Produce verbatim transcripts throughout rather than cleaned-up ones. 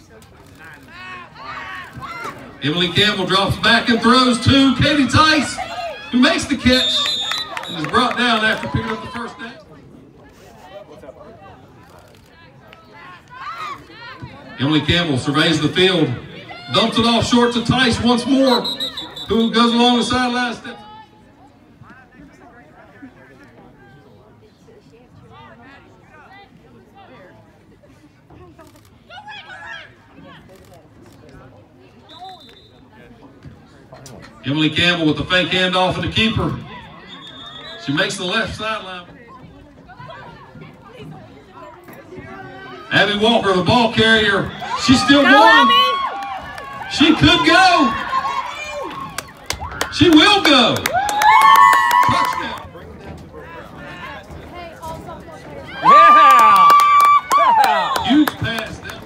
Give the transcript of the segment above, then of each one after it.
Emily Campbell drops back and throws to Katie Tice, who makes the catch and is brought down after picking up the first down. Emily Campbell surveys the field, dumps it off short to Tice once more, who goes along the sideline step. Emily Campbell with the fake handoff of the keeper. She makes the left sideline. Abby Walker, the ball carrier. She's still go, going. Abby. She could go. She will go. Touchdown. Yeah. Huge pass down.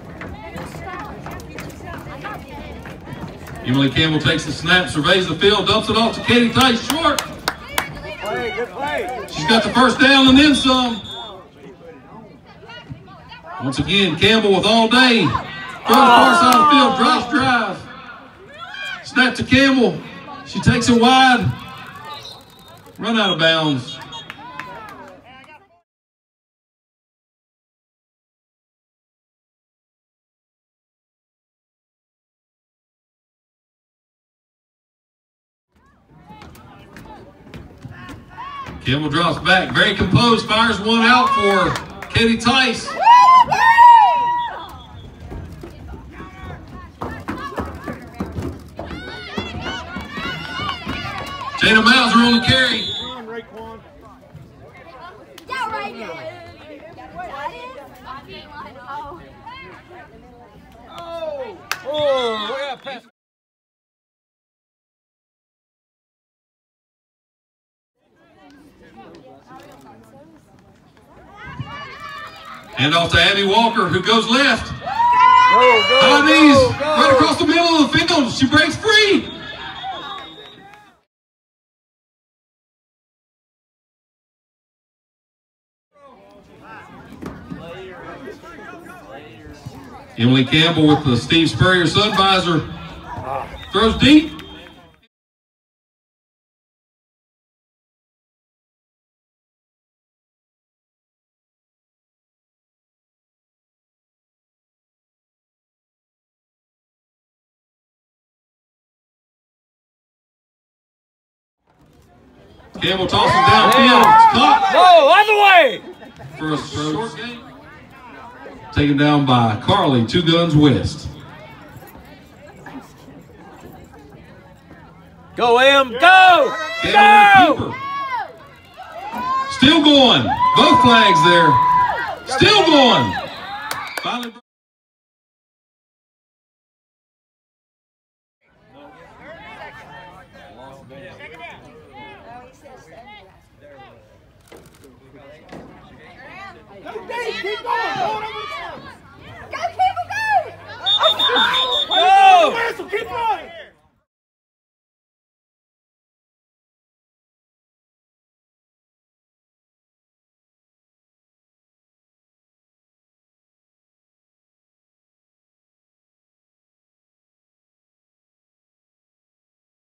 Emily Campbell takes the snap, surveys the field, dumps it off to Katie Tice, short. Good play, good play. She's got the first down and then some. Once again, Campbell with all day. Throws the far side of the field, drops drive. Snap to Campbell. She takes it wide. Run out of bounds. Campbell drops back, very composed, fires one out for Katie Tice. Jada Mauser on the carry. Oh, oh, look at that pass. Hand off to Abby Walker, who goes left. Go, go, High knees, go, go. right across the middle of the field. She breaks free. Emily Campbell with the Steve Spurrier sun visor. Throws deep. Campbell tosses downfield. It's caught. No, other way. For a short game. Taken down by Carly, Two Guns West. Go, Em, go! Campbell Go! with the keeper. Still going. Both flags there. Still going. Finally. Keep going! Go, Campbell, go! Go! Keep going!